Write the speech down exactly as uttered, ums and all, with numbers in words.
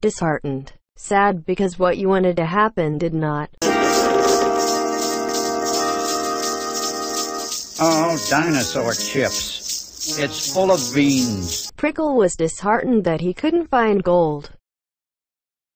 Disheartened. Sad because what you wanted to happen did not. Oh, dinosaur chips. It's full of beans. Prickle was disheartened that he couldn't find gold.